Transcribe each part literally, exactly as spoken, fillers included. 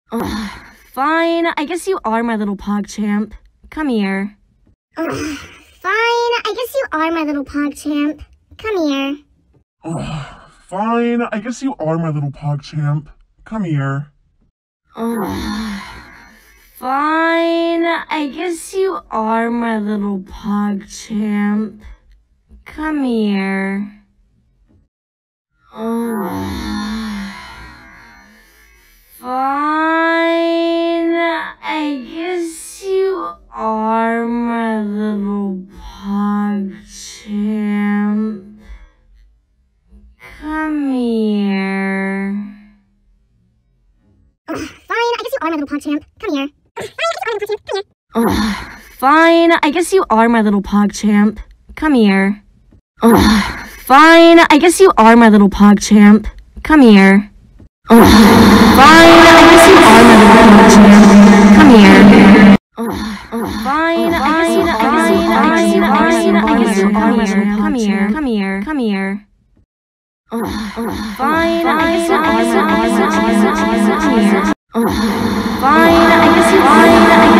Ugh, fine, I guess you are my little pogchamp. Come here. Ugh, fine, I guess you are my little pogchamp. Come here. Ugh, fine, I guess you are my little pogchamp. Come here. Ugh, fine, I guess you are my little pogchamp. Come here. Ugh, fine, I guess you are my little pogchamp. Come here. Ugh, fine, I guess you are my little pogchamp. Come here. Ugh, fine, I guess you are my little pogchamp. Come here. Ugh, fine, I guess you are my little pogchamp. Come here. Ugh, fine, I guess you are my little pogchamp. Come here. Ugh, fine, I guess you are my little pogchamp. Come here. Come here. Come here. Ugh, fine, I guess you are my little pogchamp. Come here. Ugh, fine, I guess you are my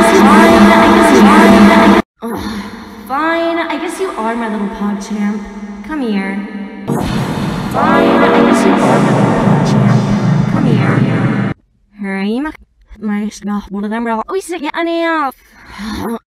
Fine, I guess you are my little pogchamp. Come here. Fine, I guess you are my little pogchamp. Come here. Hurry, my my what of them are always getting off.